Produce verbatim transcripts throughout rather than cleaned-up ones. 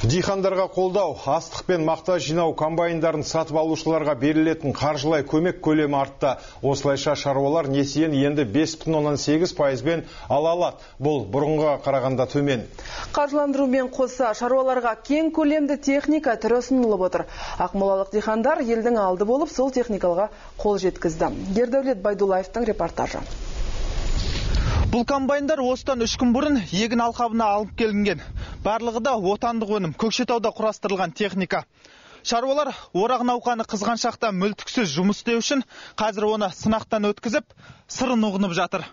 Дихандарға қолдау, астық пен мақта жинау комбайндарын сатып алушыларға берілетін қаржылай көмек көлемі артты. Осылайша шаруалар несиені енді бес бүтін оннан сегіз пайызбен ала алады. Бұл бұрынғыға қарағанда төмен. Қаржыландырумен қоса шаруаларға кең көлемді техника түрі ұсынылып отыр. Ақмолалық дихандар елдің алды болып, сол техникалға қол жеткізді. Ердәулет Байдуллаевтың репортажы. Бұл комбайндар осыдан үш күн бұрын егін алқабына алып келінген. Барлығы да отандық өнім, Көкшетауда құрастырылған техника. Шаруалар орақ науқаны қызған шақта мүлтіксіз жұмыс істеу үшін қазір оны сынақтан өткізіп, сырын ұғынып жатыр.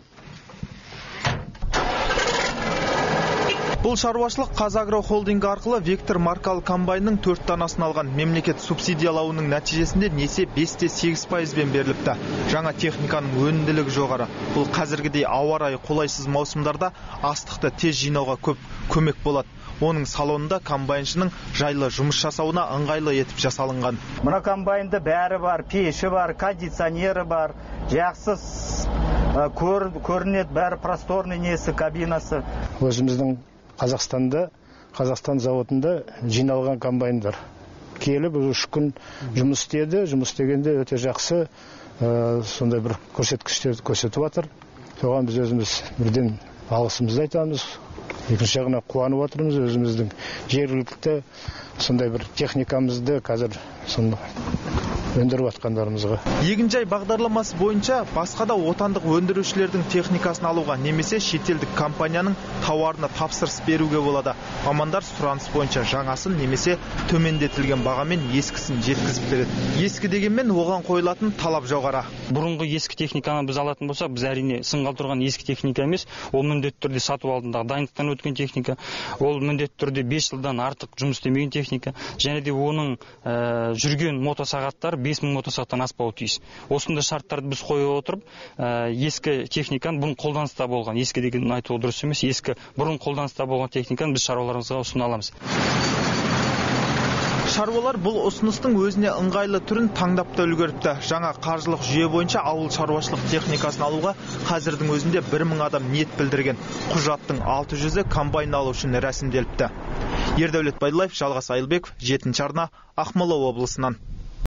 Бұл шаруашылық Қазагро холдингі арқылы Вектор маркалы комбайнның төрт данасын алған. Мемлекет субсидиялауының нәтижесінде несие бес те сегіз пайызбен беріліпті. Жаңа техниканың өнімділігі жоғары. Бұл қазіргідей ауа райы қолайсыз маусымдарда астықты тез жинауға көп көмек болады. Оның салонында комбайншының жайлы жұмыс жасауына ыңғайлы етіп жасалынған. Мына комбайнда бәрі бар, пеші бар, кондиционері бар, жақсы көрінеді, бәрі просторный несі, кабинасы. Өзіміздің Қазақстанда, Қазақстан заводында жиналған комбайндар. Келіп үш күн жұмыс істеді, жұмыс істегенде өте жақсы сондай бір көрсеткіштер көрсетіп жатыр. Соған біз өзіміз бірден алғысымызды айтамыз. Екінші жағына қуанып отырмыз, өзіміздің жергілікті сондай бір техникамызды қазір сонда өндіріп атқандарымызға. Егінжай бағдарламасы бойынша басқа да отандық өндірушілердің техникасын алуға немесе шетелдік компанияның тауарына тапсырыс беруге болады. Мамандар сұраныс бойынша жаңасын немесе төмендетілген бағамен ескісін жеткізіп береді. Ескі дегенмен оған қойылатын талап жоғары. Бұрынғы ескі техниканы біз алатын болсақ, біз әрине сынғалы тұрған ескі техника емес, ол міндетті түрде сатып алдындағы дайындықтан өткен техника, ол міндетті түрде бес жылдан артық жұмыс істемеген техника, және де оның ә, жүрген мотосағаттар бес мың мотосағаттан аспауы тиіс. Осындай шарттарды біз қойып отырып, ә, ескі техниканы бұрын қолданыста болған, ескі деген айтуы дұрыс емес, ескі бұрын қолданыста болған техниканы біз шаруаларымызға ұсына аламыз. Шаруалар бұл ұсыныстың өзіне ыңғайлы түрін таңдап та үлгеріпті. Жаңа қаржылық жүйе бойынша ауыл шаруашылық техникасын алуға қазірдің өзінде бір мың адам ниет білдірген. Құжаттың алты жүзі комбайн алу үшін рәсімделіпті. Ердәулет Байдуллаев, Жалғас Айылбеков, жетінші арна, Ақмола облысынан.